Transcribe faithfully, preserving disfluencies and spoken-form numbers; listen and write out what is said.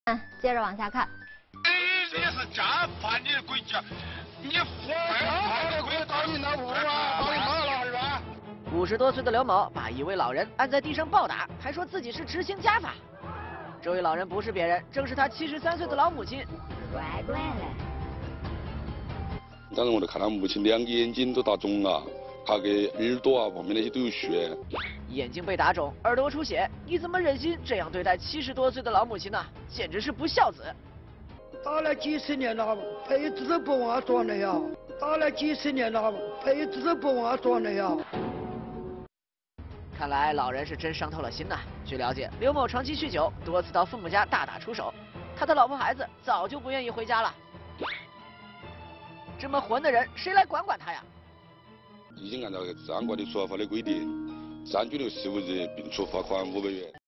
接着往下看。 你这是家犯你的规矩，你父犯的规矩打你老婆啊，打你妈了是吧？ 五十多岁的刘某把一位老人按在地上暴打，还说自己是执行家法。这位老人不是别人，正是他七十三岁的老母亲。 乖乖的。 当时我就看他母亲两个眼睛都打肿了，他的耳朵啊旁边那些都有血。 眼睛被打肿，耳朵出血，你怎么忍心这样对待七十多岁的老母亲呢？简直是不孝子！ 打了几十年了，辈子都不忘转了呀！打了几十年了，辈子都不忘转了呀！ 看来老人是真伤透了心呐。据了解，刘某长期酗酒，多次到父母家大打出手，他的老婆孩子早就不愿意回家了。这么混的人，谁来管管他呀？ 已经按照治安管理处罚法的规定，三拘留十五日，并处罚款五百元。